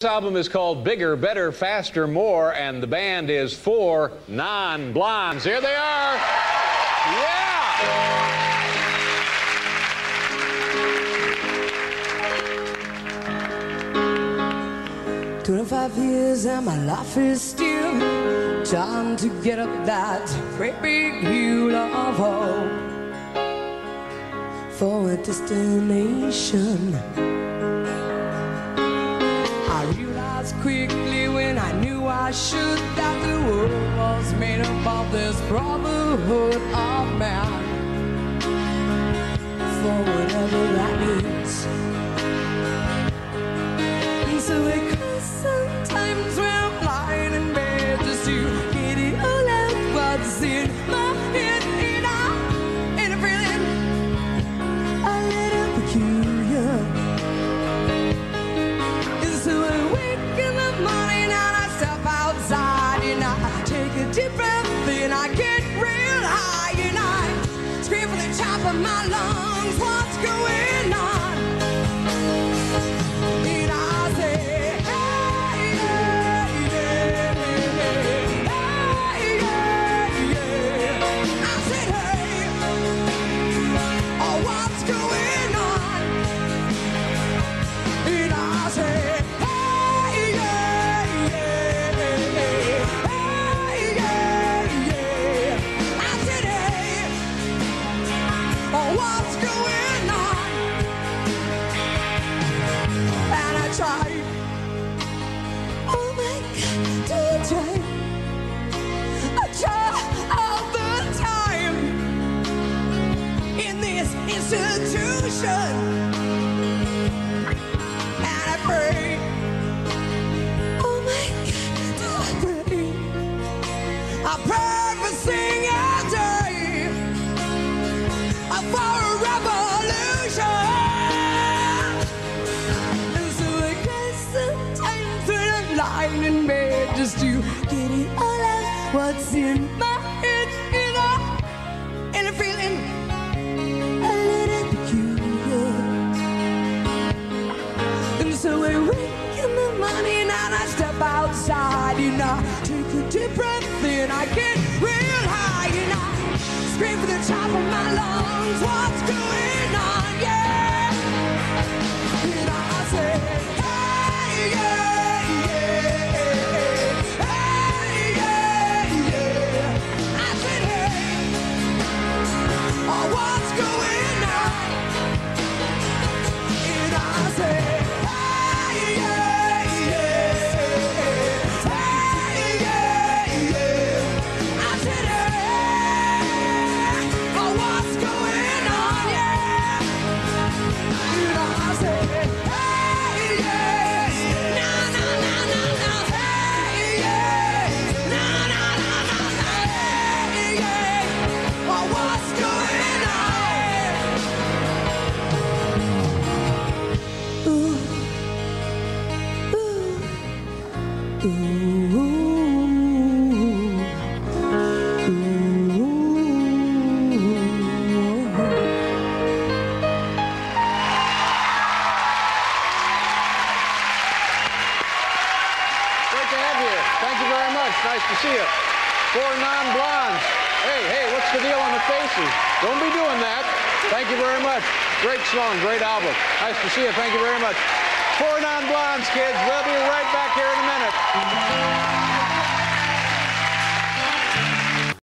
This album is called Bigger, Better, Faster, More, and the band is 4 Non-Blondes. Here they are. Yeah! 25 years and my life is still trying to get up that great big hill of hope for a destination. I realized quickly when I knew I should that the world was made up of this brotherhood of man, for whatever that means. And so sometimes when I'm lying in bed just to get it all out what's in my head, and I'm feeling a little peculiar. And so I wake in the morning and I step outside and I take a deep breath and I get real high and I scream from the top of my lungs, what's going on? And I say, and I pray, oh my God, do I pray? I pray every single day for a revolution. And so I guess sometimes when I'm lying in bed just to get it all out what's in my head, and I'm feeling so I wake in the morning and I step outside and I take a deep breath and I get real high and I scream from the top of my lungs, what's going on, yeah? And I say, hey, yeah, yeah, hey, yeah, yeah. I said, hey, oh, what's going on? And I say, nice to see you. 4 Non-Blondes. Hey, what's the deal on the faces? Don't be doing that. Thank you very much. Great song, great album. Nice to see you. Thank you very much. 4 Non-Blondes, kids. We'll be right back here in a minute.